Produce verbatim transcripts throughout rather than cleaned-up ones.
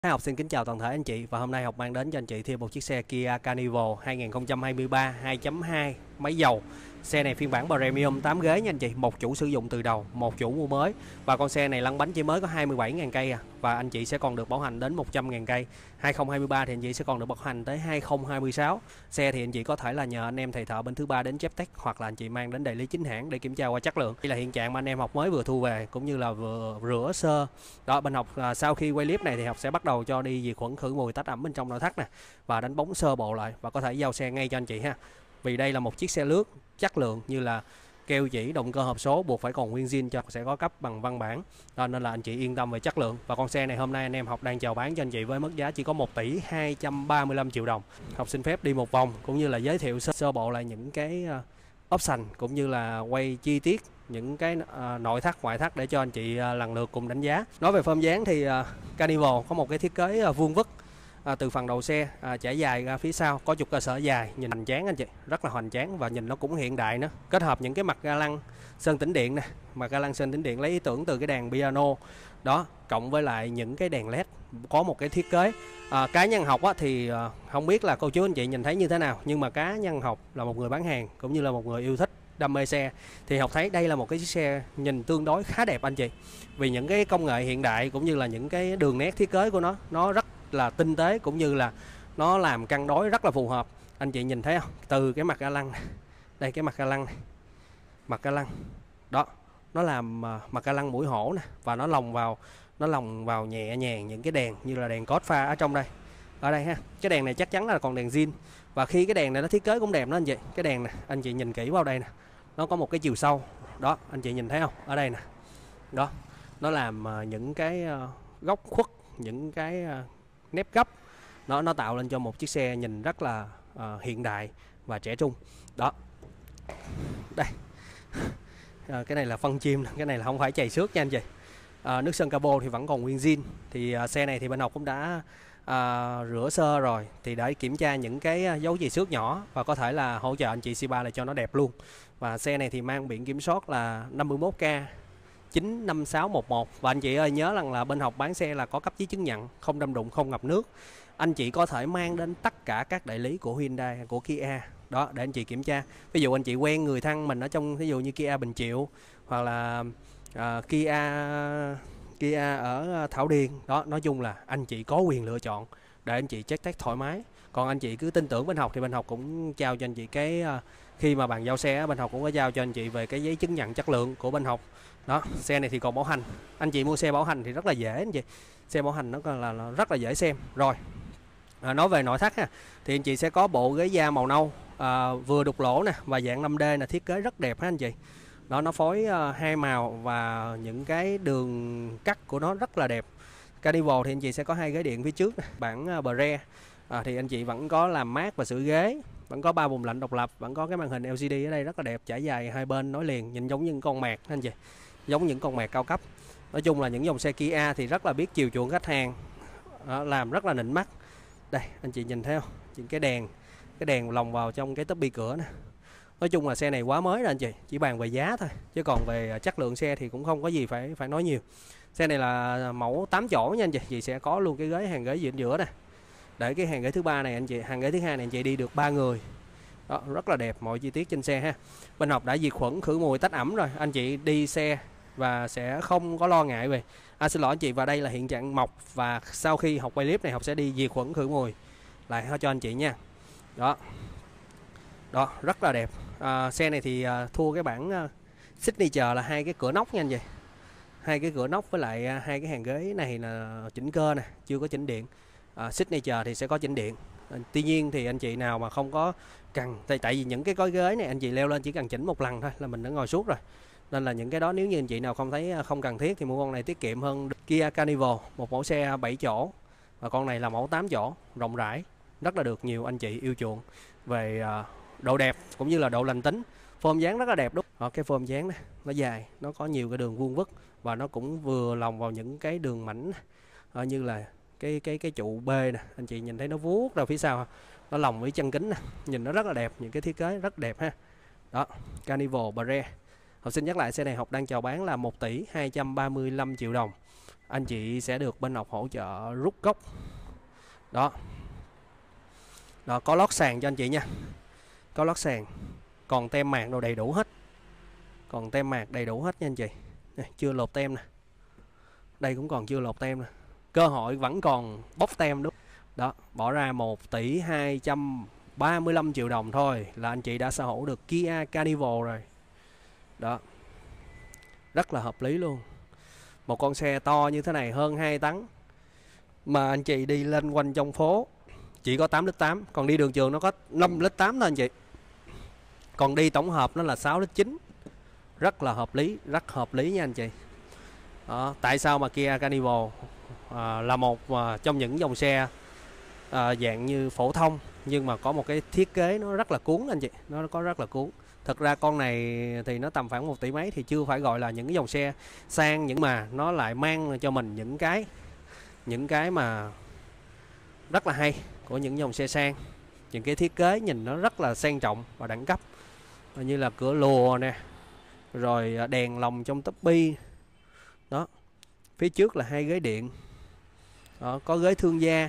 Hai học xin kính chào toàn thể anh chị, và hôm nay học mang đến cho anh chị thêm một chiếc xe Kia Carnival hai không hai ba hai chấm hai máy dầu. Xe này phiên bản Premium tám ghế nha anh chị, một chủ sử dụng từ đầu, một chủ mua mới, và con xe này lăn bánh chỉ mới có hai mươi bảy nghìn cây à, và anh chị sẽ còn được bảo hành đến một trăm nghìn cây. hai không hai ba thì anh chị sẽ còn được bảo hành tới hai không hai sáu. Xe thì anh chị có thể là nhờ anh em thầy thợ bên thứ ba đến chép test, hoặc là anh chị mang đến đại lý chính hãng để kiểm tra qua chất lượng. Đây là hiện trạng mà anh em học mới vừa thu về, cũng như là vừa rửa sơ. Đó, bên học à, sau khi quay clip này thì học sẽ bắt đầu cho đi diệt khuẩn khử mùi tách ẩm bên trong nội thất nè, và đánh bóng sơ bộ lại, và có thể giao xe ngay cho anh chị ha. Vì đây là một chiếc xe lướt chất lượng, như là keo chỉ, động cơ hộp số buộc phải còn nguyên zin, cho sẽ có cấp bằng văn bản. Đó, nên là anh chị yên tâm về chất lượng. Và con xe này hôm nay anh em học đang chào bán cho anh chị với mức giá chỉ có một tỷ hai trăm ba mươi lăm triệu đồng. Học xin phép đi một vòng cũng như là giới thiệu sơ, sơ bộ lại những cái uh, option, cũng như là quay chi tiết những cái uh, nội thất ngoại thất để cho anh chị uh, lần lượt cùng đánh giá. Nói về form dáng thì uh, Carnival có một cái thiết kế uh, vuông vức. À, từ phần đầu xe à, trải dài ra phía sau, có trục cơ sở dài, nhìn hoành tráng anh chị, rất là hoành tráng và nhìn nó cũng hiện đại nữa. Kết hợp những cái mặt ga lăng sơn tĩnh điện nè, mặt ga lăng sơn tĩnh điện lấy ý tưởng từ cái đèn piano đó, cộng với lại những cái đèn led, có một cái thiết kế à, cá nhân học á, thì à, không biết là cô chú anh chị nhìn thấy như thế nào, nhưng mà cá nhân học là một người bán hàng cũng như là một người yêu thích đam mê xe thì học thấy đây là một cái chiếc xe nhìn tương đối khá đẹp anh chị, vì những cái công nghệ hiện đại cũng như là những cái đường nét thiết kế của nó nó rất là tinh tế, cũng như là nó làm cân đối rất là phù hợp. Anh chị nhìn thấy không, từ cái mặt ga lăng này, đây cái mặt ga lăng này, mặt ga lăng đó, nó làm uh, mặt ga lăng mũi hổ nè, và nó lồng vào nó lồng vào nhẹ nhàng những cái đèn như là đèn cốt pha ở trong đây, ở đây ha. Cái đèn này chắc chắn là còn đèn zin, và khi cái đèn này nó thiết kế cũng đẹp đó anh chị. Cái đèn này anh chị nhìn kỹ vào đây nè, nó có một cái chiều sâu đó, anh chị nhìn thấy không, ở đây nè đó, nó làm uh, những cái uh, góc khuất, những cái uh, nếp gấp, nó nó tạo lên cho một chiếc xe nhìn rất là uh, hiện đại và trẻ trung đó. Đây à, cái này là phân chim, cái này là không phải chày xước nha anh chị. À, nước sơn cabo thì vẫn còn nguyên zin. Thì uh, xe này thì bên học cũng đã uh, rửa sơ rồi, thì để kiểm tra những cái dấu chày xước nhỏ, và có thể là hỗ trợ anh chị xê ba lại cho nó đẹp luôn. Và xe này thì mang biển kiểm soát là năm mươi mốt K chín năm sáu một một. Và anh chị ơi, nhớ rằng là bên học bán xe là có cấp giấy chứng nhận không đâm đụng, không ngập nước. Anh chị có thể mang đến tất cả các đại lý của Hyundai, của Kia đó để anh chị kiểm tra. Ví dụ anh chị quen người thân mình ở trong, ví dụ như Kia Bình Triệu, hoặc là uh, Kia Kia ở Thảo Điền đó, nói chung là anh chị có quyền lựa chọn để anh chị check test thoải mái. Còn anh chị cứ tin tưởng bên học thì bên học cũng trao cho anh chị cái uh, khi mà bàn giao xe, bên học cũng có giao cho anh chị về cái giấy chứng nhận chất lượng của bên học đó. Xe này thì còn bảo hành, anh chị mua xe bảo hành thì rất là dễ anh chị, xe bảo hành nó là, là rất là dễ xem rồi. À, nói về nội thất ha, thì anh chị sẽ có bộ ghế da màu nâu à, vừa đục lỗ nè, và dạng năm D là thiết kế rất đẹp ha anh chị. Đó, nó phối uh, hai màu và những cái đường cắt của nó rất là đẹp. Carnival thì anh chị sẽ có hai ghế điện phía trước nè, bản uh, Bre à, thì anh chị vẫn có làm mát và sưởi ghế, vẫn có ba vùng lạnh độc lập, vẫn có cái màn hình L C D ở đây rất là đẹp, trải dài hai bên nối liền, nhìn giống những con mạc anh chị, giống những con mạc cao cấp. Nói chung là những dòng xe Kia thì rất là biết chiều chuộng khách hàng, à, làm rất là nịnh mắt. Đây anh chị nhìn thấy không, những cái đèn cái đèn lồng vào trong cái tắp bi cửa nè. Nói chung là xe này quá mới rồi anh chị, chỉ bàn về giá thôi, chứ còn về chất lượng xe thì cũng không có gì phải phải nói nhiều. Xe này là mẫu tám chỗ nha anh chị, chị sẽ có luôn cái ghế hàng ghế giữa giữa nè, để cái hàng ghế thứ ba này anh chị, hàng ghế thứ hai này anh chị đi được ba người đó, rất là đẹp mọi chi tiết trên xe ha. Bên học đã diệt khuẩn khử mùi tách ẩm rồi, anh chị đi xe và sẽ không có lo ngại về. À, xin lỗi anh chị, và đây là hiện trạng mộc, và sau khi học quay clip này học sẽ đi diệt khuẩn khử mùi lại cho anh chị nha. Đó đó, rất là đẹp. À, xe này thì uh, thua cái bản uh, Signature là hai cái cửa nóc nha anh chị, hai cái cửa nóc với lại uh, hai cái hàng ghế này là chỉnh cơ nè, chưa có chỉnh điện. uh, Signature thì sẽ có chỉnh điện. À, tuy nhiên thì anh chị nào mà không có cần, tại tại vì những cái gói ghế này anh chị leo lên chỉ cần chỉnh một lần thôi là mình đã ngồi suốt rồi, nên là những cái đó nếu như anh chị nào không thấy không cần thiết thì mua con này tiết kiệm hơn. Kia Carnival một mẫu xe bảy chỗ, và con này là mẫu tám chỗ, rộng rãi, rất là được nhiều anh chị yêu chuộng về uh, độ đẹp cũng như là độ lành tính. Form dáng rất là đẹp đúng. Đó, cái form dáng này nó dài, nó có nhiều cái đường vuông vức, và nó cũng vừa lòng vào những cái đường mảnh uh, như là cái cái cái trụ B nè, anh chị nhìn thấy nó vuốt ra phía sau, nó lồng với chân kính nè, nhìn nó rất là đẹp, những cái thiết kế rất đẹp ha. Đó, Carnival Bre. Học xin nhắc lại, xe này học đang chào bán là một tỷ hai trăm ba mươi lăm triệu đồng. anh chị sẽ được bên học hỗ trợ rút gốc. Đó. Đó, có lót sàn cho anh chị nha. Có lót sàn. Còn tem mạc đồ đầy đủ hết. Còn tem mạc đầy đủ hết nha anh chị. Này, chưa lột tem nè. Đây cũng còn chưa lột tem nè. Cơ hội vẫn còn bóc tem đúng. Đó, bỏ ra một tỷ hai trăm ba mươi lăm triệu đồng thôi là anh chị đã sở hữu được Kia Carnival rồi. Đó. Rất là hợp lý luôn. Một con xe to như thế này hơn hai tấn mà anh chị đi lên quanh trong phố chỉ có tám lít tám, còn đi đường trường nó có năm lít tám thôi anh chị. Còn đi tổng hợp nó là sáu lít chín. Rất là hợp lý, rất hợp lý nha anh chị. Đó, tại sao mà Kia Carnival à, là một à, trong những dòng xe à, dạng như phổ thông nhưng mà có một cái thiết kế nó rất là cuốn anh chị, nó có rất là cuốn. Thực ra con này thì nó tầm khoảng một tỷ mấy thì chưa phải gọi là những cái dòng xe sang, nhưng mà nó lại mang cho mình những cái những cái mà rất là hay của những dòng xe sang. Những cái thiết kế nhìn nó rất là sang trọng và đẳng cấp, như là cửa lùa nè, rồi đèn lồng trong tắp bi. Đó, phía trước là hai ghế điện. Đó, có ghế thương gia.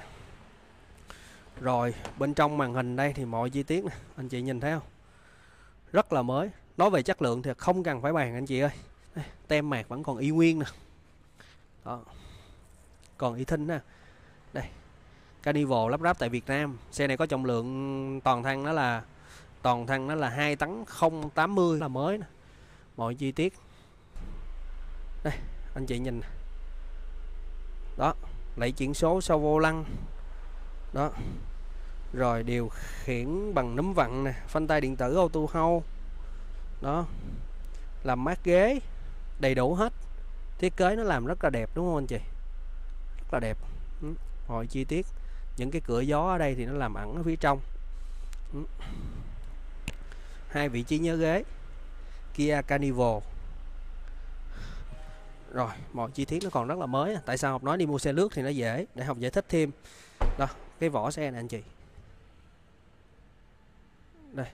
Rồi bên trong màn hình đây thì mọi chi tiết nè, anh chị nhìn thấy không? Rất là mới. Nói về chất lượng thì không cần phải bàn anh chị ơi. Đây, tem mạc vẫn còn y nguyên nè. Đó. Còn y thinh nè. Đây. Carnival lắp ráp tại Việt Nam. Xe này có trọng lượng toàn thân nó là toàn thân nó là hai tấn không tám mươi, là mới nè. Mọi chi tiết. Đây, anh chị nhìn. Đó, lẫy chuyển số sau vô lăng. Đó. Rồi điều khiển bằng núm vặn nè, phanh tay điện tử auto hold. Đó. Làm mát ghế, đầy đủ hết. Thiết kế nó làm rất là đẹp đúng không anh chị? Rất là đẹp. Ừ. Mọi chi tiết. Những cái cửa gió ở đây thì nó làm ẩn ở phía trong. Ừ. Hai vị trí nhớ ghế Kia Carnival. Rồi, mọi chi tiết nó còn rất là mới. Tại sao học nói đi mua xe lướt thì nó dễ, để học giải thích thêm. Đó, cái vỏ xe này anh chị. Đây.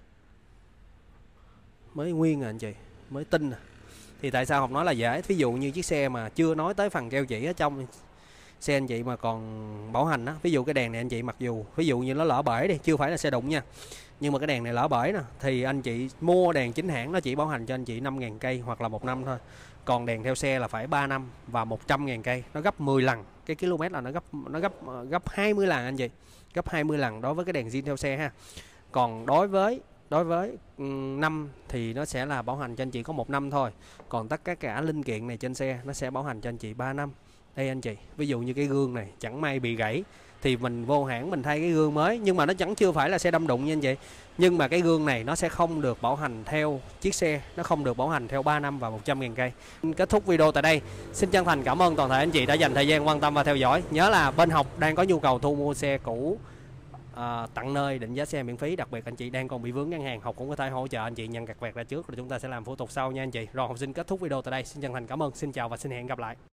Mới nguyên à anh chị, mới tinh à. Thì tại sao học nói là dễ? Ví dụ như chiếc xe mà chưa nói tới phần keo chỉ ở trong xe anh chị mà còn bảo hành á, ví dụ cái đèn này anh chị, mặc dù ví dụ như nó lỡ bể đi, chưa phải là xe đụng nha, nhưng mà cái đèn này lỡ bể nè, thì anh chị mua đèn chính hãng nó chỉ bảo hành cho anh chị năm ngàn cây hoặc là một năm thôi. Còn đèn theo xe là phải ba năm và một trăm ngàn cây, nó gấp mười lần. Cái km là nó gấp nó gấp gấp hai mươi lần anh chị. Gấp hai mươi lần đối với cái đèn zin theo xe ha. Còn đối với đối với năm thì nó sẽ là bảo hành cho anh chị có một năm thôi. Còn tất cả cả linh kiện này trên xe nó sẽ bảo hành cho anh chị ba năm. Đây anh chị, ví dụ như cái gương này chẳng may bị gãy thì mình vô hãng mình thay cái gương mới, nhưng mà nó chẳng chưa phải là xe đâm đụng nha anh chị. Nhưng mà cái gương này nó sẽ không được bảo hành theo chiếc xe, nó không được bảo hành theo ba năm và một trăm ngàn cây. Kết thúc video tại đây. Xin chân thành cảm ơn toàn thể anh chị đã dành thời gian quan tâm và theo dõi. Nhớ là bên học đang có nhu cầu thu mua xe cũ à, tặng nơi, định giá xe miễn phí. Đặc biệt anh chị đang còn bị vướng ngân hàng, học cũng có thể hỗ trợ anh chị nhận cạc vẹt ra trước rồi chúng ta sẽ làm thủ tục sau nha anh chị. Rồi học sinh kết thúc video tại đây. Xin chân thành cảm ơn, xin chào và xin hẹn gặp lại.